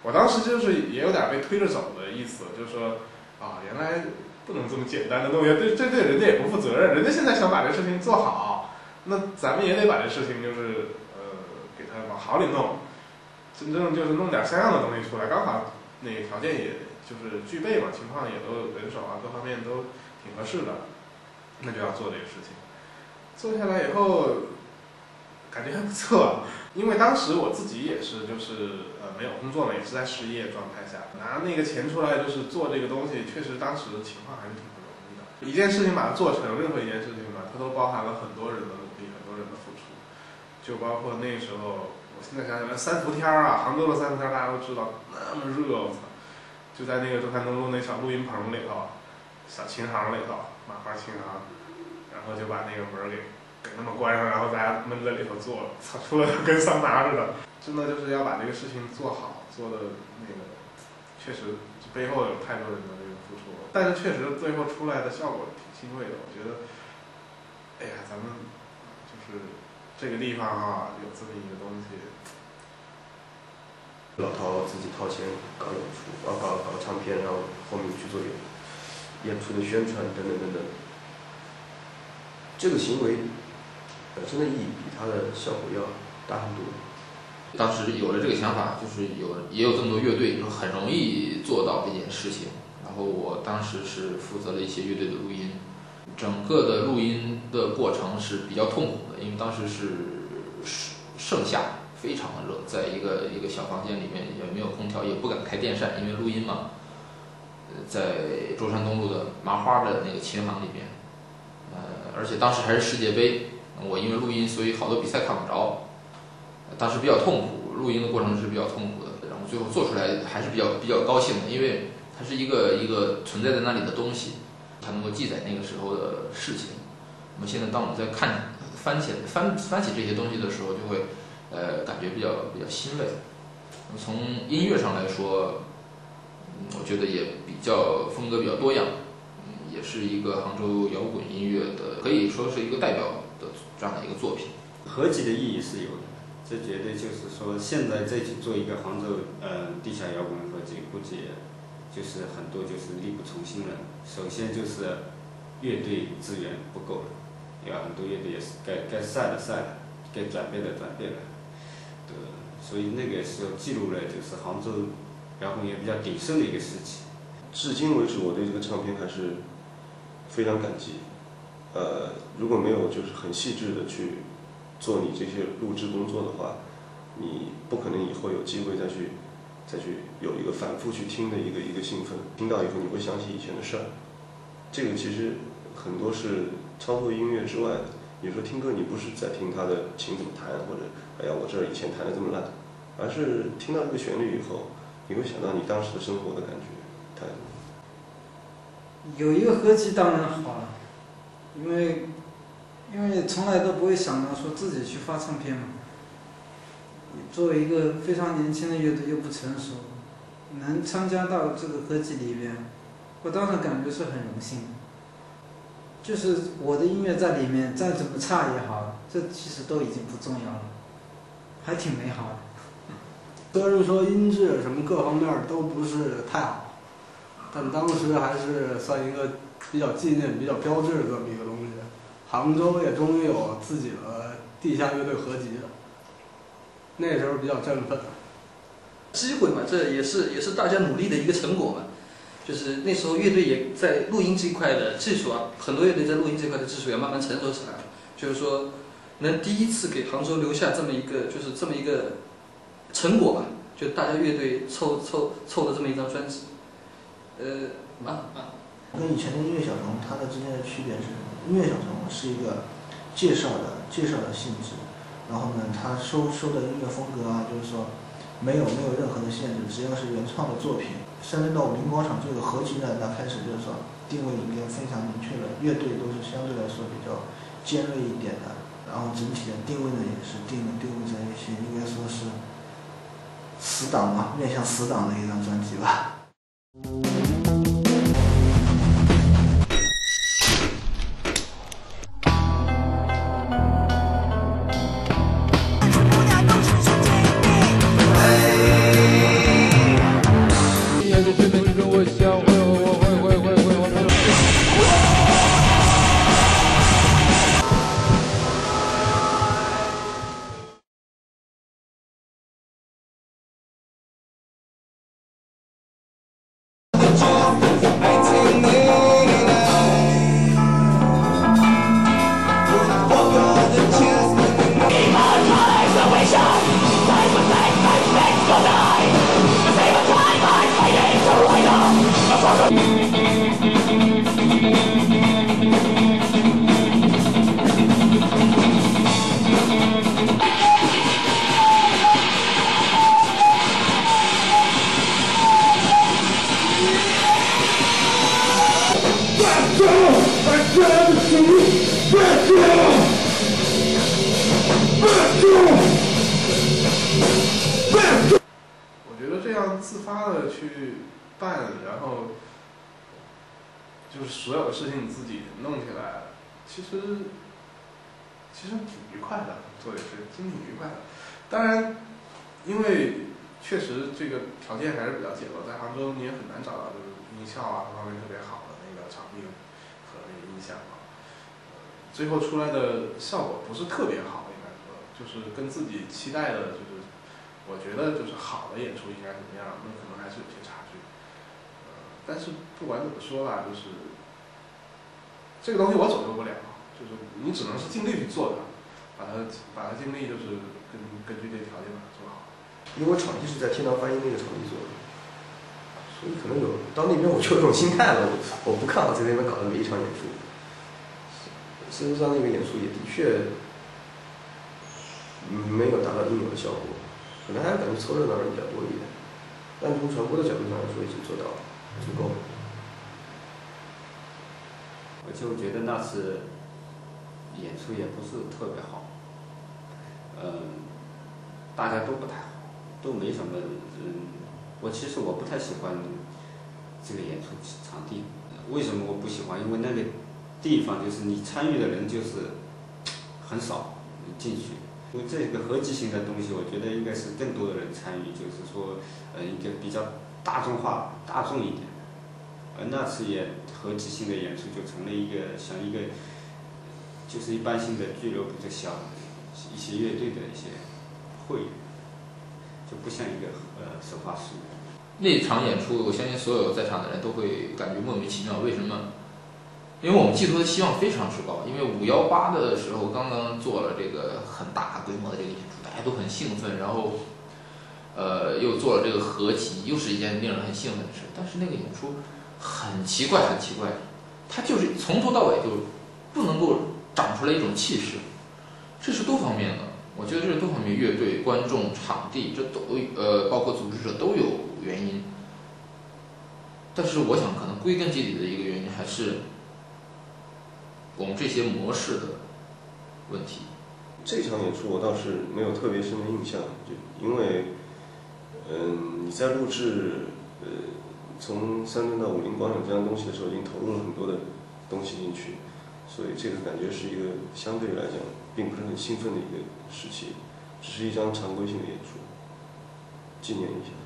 我当时就是也有点被推着走的意思，就是说啊，原来不能这么简单的弄，这对人家也不负责任，人家现在想把这事情做好，那咱们也得把这事情就是给它往好里弄，真正就是弄点像样的东西出来，刚好那个条件也就是具备嘛，情况也都人手啊各方面都挺合适的，那就要做这个事情。做下来以后感觉还不错，因为当时我自己也是就是没有工作嘛，也是在失业状态下，拿那个钱出来就是做这个东西，确实当时的情况还是挺不容易的。一件事情把它做成，任何一件事情吧，它都包含了很多人的努力，很多人的付出，就包括那时候，我现在想想，三伏天啊，杭州的三伏天大家都知道那么热，我操，就在那个中山东路那小录音棚里头，小琴行里头，马花琴行，然后就把那个门给那么关上，然后大家闷在里头做，操，出了跟桑拿似的。真的就是要把这个事情做好，做的那个确实背后有太多人的这个付出，但是确实最后出来的效果挺欣慰的。我觉得，哎呀，咱们就是这个地方啊，有这么一个东西。 老陶自己掏钱搞演出，搞唱片，然后后面去做演出的宣传等等等等。这个行为本身的意义比它的效果要大很多。 当时有了这个想法，就是也有这么多乐队，就很容易做到这件事情。然后我当时是负责了一些乐队的录音，整个的录音的过程是比较痛苦的，因为当时是盛夏，非常的热，在一个小房间里面，也没有空调，也不敢开电扇，因为录音嘛。在中山东路的麻花的那个琴行里面，而且当时还是世界杯，我因为录音，所以好多比赛看不着。当时比较痛苦，录音的过程是比较痛苦的，然后最后做出来还是比较高兴的，因为它是一个存在在那里的东西，它能够记载那个时候的事情。那么现在当我们在翻起这些东西的时候，就会感觉比较欣慰。从音乐上来说，我觉得也风格比较多样，也是一个杭州摇滚音乐的，可以说是一个代表的这样的一个作品。 合集的意义是有的。这绝对就是说，现在再去做一个杭州地下摇滚合集，估计就是很多就是力不从心了。首先就是乐队资源不够了，有很多乐队也是该散了，该转变了。对，所以那个时候记录了就是杭州摇滚乐比较鼎盛的一个时期。 至今为止，我对这个唱片还是非常感激。如果没有就是很细致的去做你这些录制工作的话，你不可能以后有机会再去有一个反复去听的一个兴奋，听到以后你会想起以前的事儿。这个其实很多是超脱音乐之外的。有时候听歌你不是在听他的琴怎么弹，或者哎呀我这儿以前弹得这么烂，而是听到这个旋律以后，你会想到你当时的生活的感觉态度。 有一个合集当然好了，因为从来都不会想到说自己去发唱片嘛。作为一个非常年轻的乐队又不成熟，能参加到这个合集里边，我当时感觉是很荣幸的。就是我的音乐在里面，再怎么差也好，这其实都已经不重要了，还挺美好的。 虽然说音质什么各方面都不是太好，但当时还是算一个比较纪念、比较标志的这么一个东西。杭州也终于有自己的地下乐队合集了，那时候比较振奋。 机会嘛，这也是大家努力的一个成果嘛。就是那时候乐队也在录音这一块的技术啊，很多乐队在录音这块的技术也慢慢成熟起来了。就是说，能第一次给杭州留下这么一个成果吧，就大家乐队凑的这么一张专辑。 跟以前的音乐小城，它的之间的区别是什么？音乐小城是一个介绍的性质，然后呢，它收的音乐风格啊，就是说没有任何的限制，只要是原创的作品。山珍道五林广场这个合集呢，那开始就是说定位应该非常明确了，乐队都是相对来说比较尖锐一点的，然后整体的定位呢也是定位在一些应该说是死党嘛，面向死党的一张专辑吧。 我觉得这样自发的去办，然后就是所有的事情你自己弄起来，其实挺愉快的，做也是真挺愉快的。当然，因为确实这个条件还是比较简陋，在杭州你也很难找到就是音效啊各方面特别好的那个场地和那个音响啊，最后出来的效果不是特别好，应该说就是跟自己期待的，就是我觉得就是好的演出应该怎么样，那可能还是有些差距。但是不管怎么说吧，就是这个东西我左右不了，就是你只能是尽力去做它，把它尽力就是根据这个条件把它做好。 因为我场地是在天堂发音那个场地做的，所以可能到那边我就有种心态了，我不看好在那边搞的每一场演出。事实上那个演出也的确没有达到应有的效果，可能还是感觉凑热闹人比较多一点，但从传播的角度上来说已经做到了，足够了。 而且我觉得那次演出也不是特别好，大家都不太好，都没什么，其实我不太喜欢这个演出场地。为什么我不喜欢？因为那个地方就是你参与的人就是很少，你进去。因为这个合集性的东西，我觉得应该是更多的人参与，就是说，一个比较大众化、大众一点。而那次合集性的演出就成了一个像一个，就是一般性的俱乐部的小一些乐队的一些会，就不像一个手画书。 那场演出，我相信所有在场的人都会感觉莫名其妙，为什么？因为我们寄托的希望非常之高，因为518的时候刚刚做了这个很大规模的这个演出，大家都很兴奋，然后，又做了这个合集，又是一件令人很兴奋的事。但是那个演出很奇怪，很奇怪，它就是从头到尾就不能够长出来一种气势，这是多方面的。我觉得这是多方面，乐队、观众、场地，这都包括组织者都有原因。但是我想，可能归根结底的一个原因还是我们这些模式的问题。 这场演出我倒是没有特别深的印象，就因为，你在录制从3吨到50广场这样东西的时候，已经投入了很多的东西进去，所以这个感觉是一个相对来讲并不是很兴奋的一个时期，只是一张常规性的演出，纪念一下。